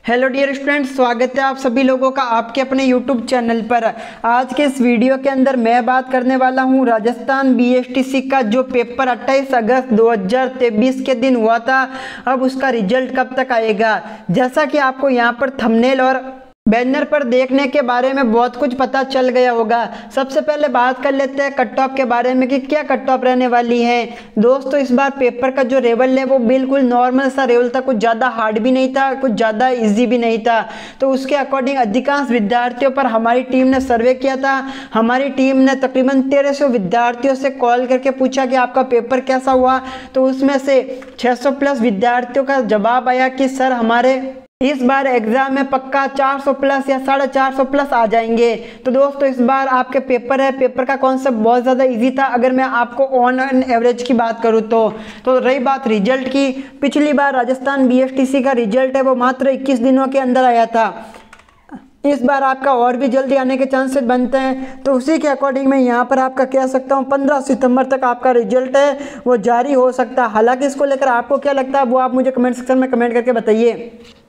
Hello dear students, स्वागत है आप सभी लोगों का आपके अपने यूट्यूब चैनल पर। आज के इस वीडियो के अंदर मैं बात करने वाला हूं राजस्थान बीएसटीसी का जो पेपर 28 अगस्त 2023 के दिन हुआ था, अब उसका रिजल्ट कब तक आएगा। जैसा कि आपको यहां पर थंबनेल और बैनर पर देखने के बारे में बहुत कुछ पता चल गया होगा। सबसे पहले बात कर लेते हैं कट ऑफ के बारे में कि क्या कट ऑफ रहने वाली है। दोस्तों, इस बार पेपर का जो लेवल है वो बिल्कुल नॉर्मल सा लेवल था, कुछ ज़्यादा हार्ड भी नहीं था, कुछ ज़्यादा इजी भी नहीं था। तो उसके अकॉर्डिंग अधिकांश विद्यार्थियों पर हमारी टीम ने सर्वे किया था। हमारी टीम ने तकरीबन 1300 विद्यार्थियों से कॉल करके पूछा कि आपका पेपर कैसा हुआ। तो उसमें से 600 प्लस विद्यार्थियों का जवाब आया कि सर हमारे इस बार एग्जाम में पक्का 400 प्लस या 450 प्लस आ जाएंगे। तो दोस्तों, इस बार आपके पेपर का कॉन्सेप्ट बहुत ज़्यादा इजी था अगर मैं आपको ऑन एन एवरेज की बात करूँ तो रही बात रिजल्ट की, पिछली बार राजस्थान बीएसटीसी का रिजल्ट है वो मात्र 21 दिनों के अंदर आया था। इस बार आपका और भी जल्दी आने के चांसेस बनते हैं। तो उसी के अकॉर्डिंग मैं यहाँ पर आपका कह सकता हूँ 15 सितंबर तक आपका रिजल्ट है वो जारी हो सकता है। हालांकि इसको लेकर आपको क्या लगता है वो आप मुझे कमेंट सेक्शन में कमेंट करके बताइए।